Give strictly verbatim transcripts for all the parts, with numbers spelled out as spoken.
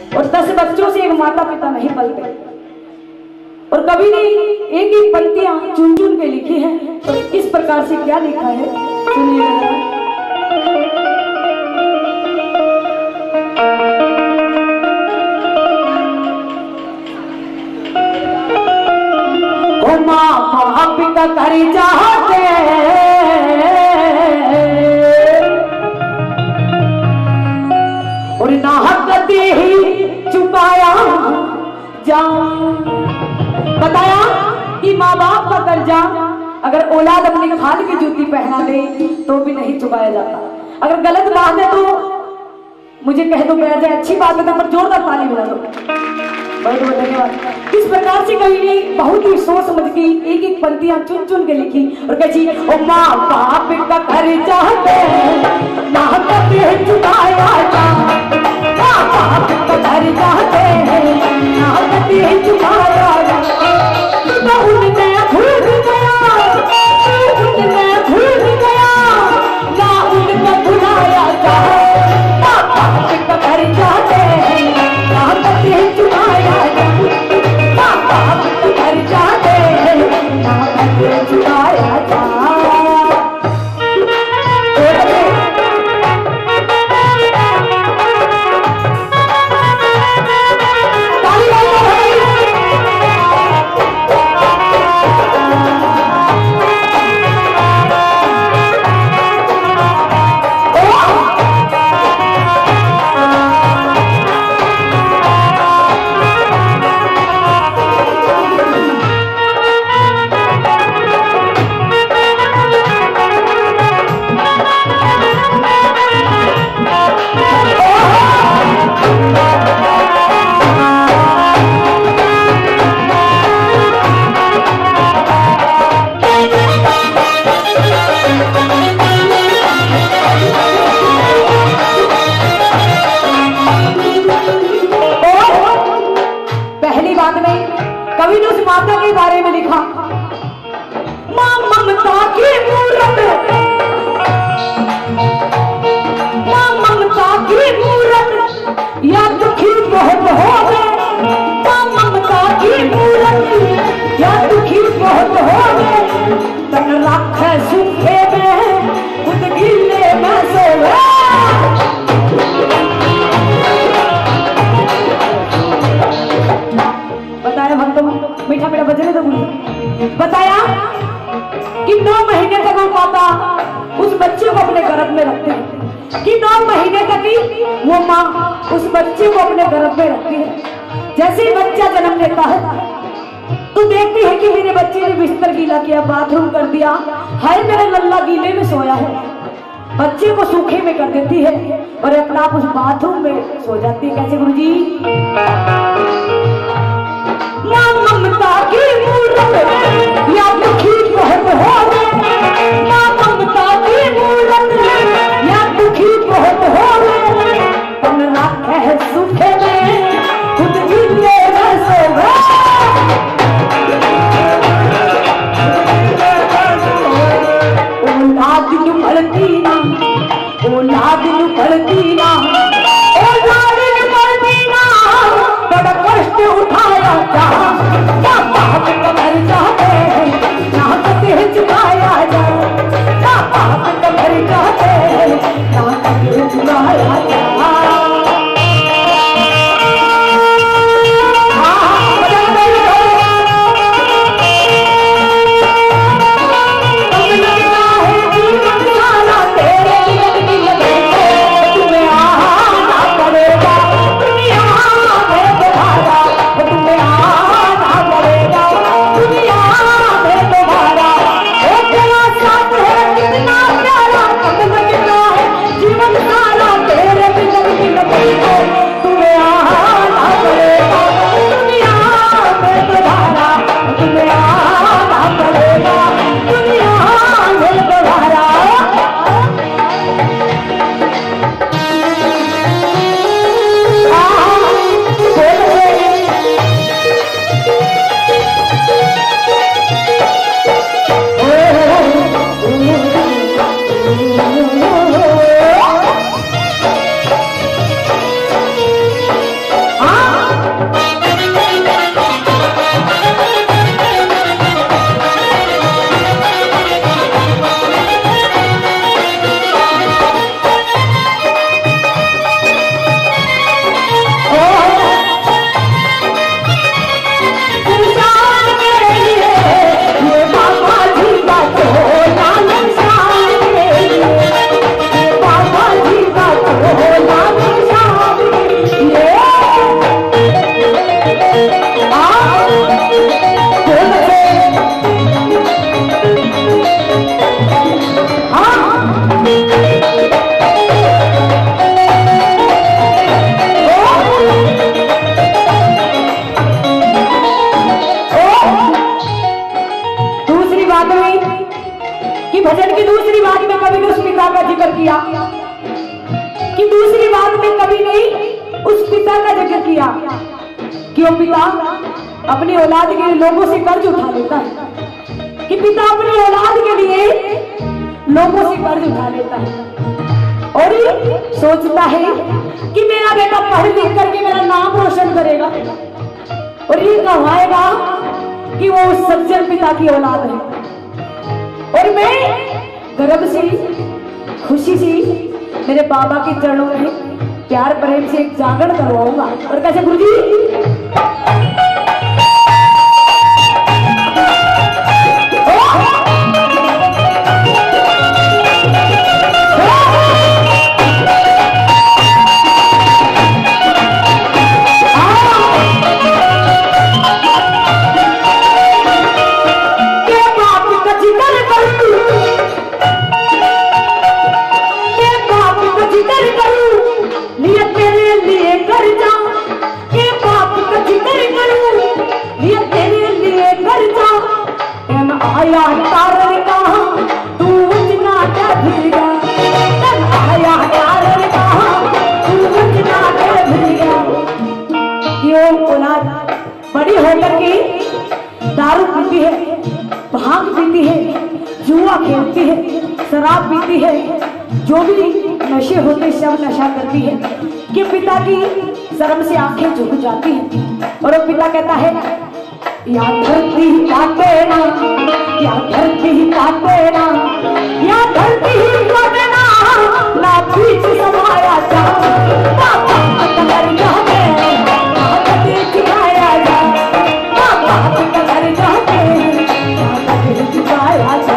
और दस बच्चों से एक माता पिता नहीं पलते। और कवि ने एक एक पंक्तियां चुन चुन के लिखी है। तो इस प्रकार से क्या लिखा है सुनिए। ओ माँ बाप का कर चाहते और नाहक ही चुकाया जाऊं। बताया कि माँ बाप का कर्जा अगर औलाद अपने खाल की जूती पहना दे तो भी नहीं चुकाया जाता। अगर गलत बात है तो मुझे कह दो बैठ जाए, अच्छी बात है तो पर जोरदार ताली बजा दो। बहुत बहुत धन्यवाद। इस प्रकार से कवि ने बहुत ही सोच समझ के एक एक पंक्तियां चुन चुन के लिखी और कही ओ माँ बाप का कर्जा ना कभी चुकाया जा, माँ बाप का कर्जा ना कभी चुकाया जा। तो उनने भूल गया, उनने भूल गया ना उनको भुलाया जा, माँ बाप का कर्जा ना कभी चुकाया जा, माँ बाप का कर्जा ना कभी चुकाया जा। कवि ने उस माता के बारे में लिखा, मां ममता की मूरत, मां ममता की मूरत या दुखी बहुत हो गए, मां ममता की मूरत या दुखी बहुत हो गए, तन रख सूखे में खुद गिले में सोए। बताया भक्तों मीठा मीठा बजने तो बोलिए। बताया कि नौ महीने तक वो माता उस बच्चे को अपने गर्भ में रखते हैं, कि नौ महीने तक ही वो माँ उस बच्चे को अपने गर्भ में रखती है। जैसे ही बच्चा जन्म लेता है तो देखती है कि मेरे बच्चे ने बिस्तर गीला किया, बाथरूम कर दिया, हाय मेरा लल्ला गीले में सोया है। बच्चे को सूखे में कर देती है और अपना आप उस बाथरूम में सो जाती है। कैसे गुरुजी? मां ममता की मूरत या दुखी बहुत हो गए, मां ममता की मूरत या दुखी बहुत हो गए, तन रखे सूखे में खुद गिले में सो गए। औलाद नु पलती ना, औलाद नु पलती ना, औलाद नु पलती ना, जिक्र किया कि वो पिता अपनी औलाद के लिए लोगों से कर्ज उठा लेता है, कि पिता अपनी औलाद के लिए लोगों से कर्ज उठा लेता है और ये सोचता है कि मेरा बेटा पढ़ लिख करके मेरा नाम रोशन करेगा और ये कहवाएगा कि वो उस सज्जन पिता की औलाद है और मैं गर्व से खुशी से मेरे बाबा के चरणों में प्यार प्रेम से एक जागरण करवाऊंगा। और कैसे गुरुजी? आया तारन कहा तू उजना क्या भूलिया, आया तारन कहा तू उजना क्या भूलिया। क्यों औलाद बड़ी होकर के दारू पीती है, भांग पीती है, जुआ खेलती है, शराब पीती है, जो भी नशे होते सब नशा करती है कि पिता की शर्म से आंखें झुक जाती हैं और वो पिता कहता है या धरती काटे ना, या धरती काटे ना, या धरती काटे ना, ना बीच समाया जा, बाबा कदर जाके, कदर चुकाया जा, बाबा कदर जाके, कदर चुकाया जा।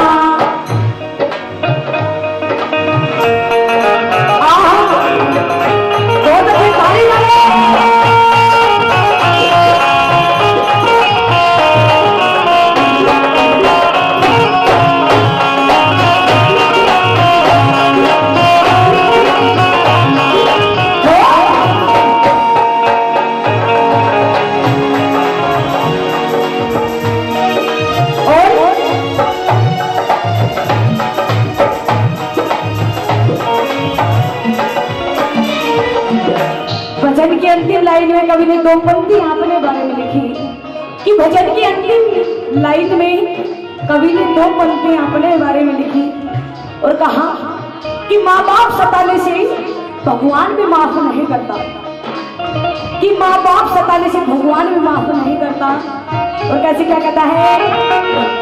भजन की अंतिम लाइन में कवि ने दो पंक्ति अपने बारे में लिखी कि भजन की अंतिम लाइन में कवि ने दो पंक्ति अपने बारे में लिखी और कहा कि माँ बाप सताने से भगवान भी माफ नहीं करता, कि माँ बाप सताने से भगवान भी माफ नहीं करता। और कैसे क्या कहता है?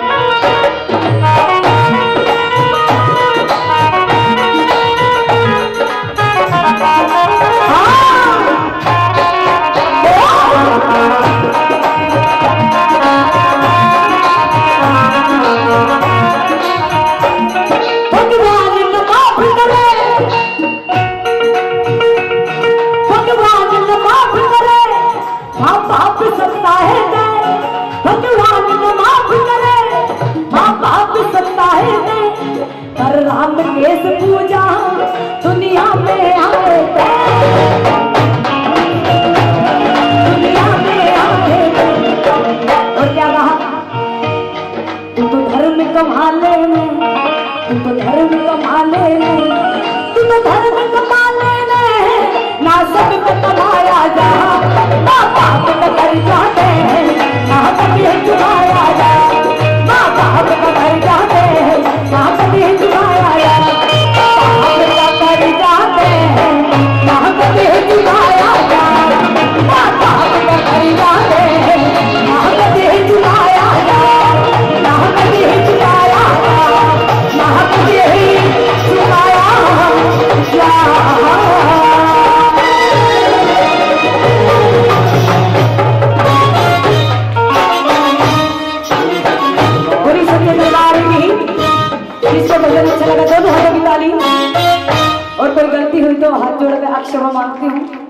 राम केस पूजा दुनिया में आए, दुनिया में आए। और क्या कहा? तू तो धर्म कमा ले, तू तो धर्म कमा ले, तू तो धर्म कमा ले, ना सब को कमाया जा, ना बाप को कर जाते, ना कभी चुराया जा, ना बाप को कर जाते, ना कभी चुराया जा, बाप का कर जाते, ना कभी चुराया जा, ना बाप का कर जाते, ना कभी चुराया जा, ना कभी चुराया जा, ना कभी चुराया जा। जिसको भजन अच्छा लगा दोनों हाथों की ताली, और कोई गलती हुई तो हाथ जोड़कर क्षमा मांगती हूँ।